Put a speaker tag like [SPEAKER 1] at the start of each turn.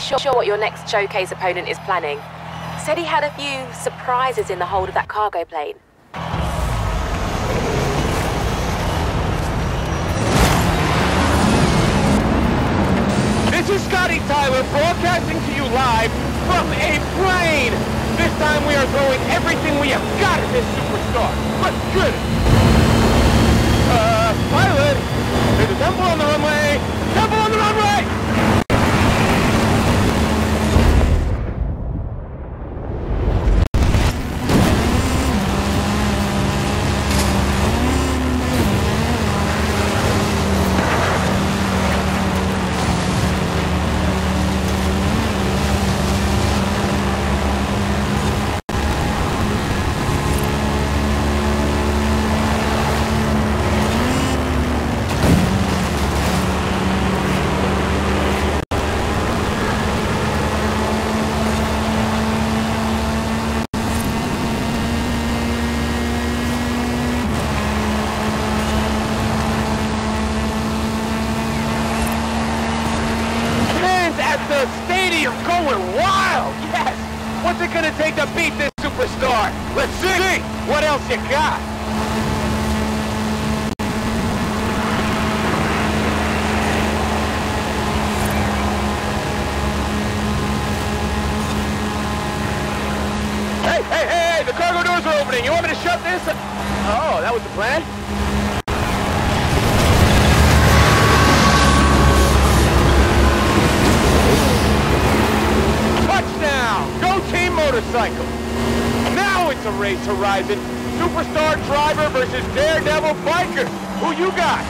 [SPEAKER 1] sure what your next showcase opponent is planning. Said he had a few surprises in the hold of that cargo plane.
[SPEAKER 2] This is Scotty Tyler broadcasting to you live from a plane. This time we are throwing everything we have got at this superstar. Let's get it. Pilot, there's a temple on the runway. Temple on the runway! The stadium going wild! Yes! What's it gonna take to beat this superstar? Let's see! What else you got? Hey! The cargo doors are opening! You want me to shut this? Oh, that was the plan? Touchdown! Go Team Motorcycle! Now it's a race, Horizon. Superstar driver versus daredevil biker. Who you got?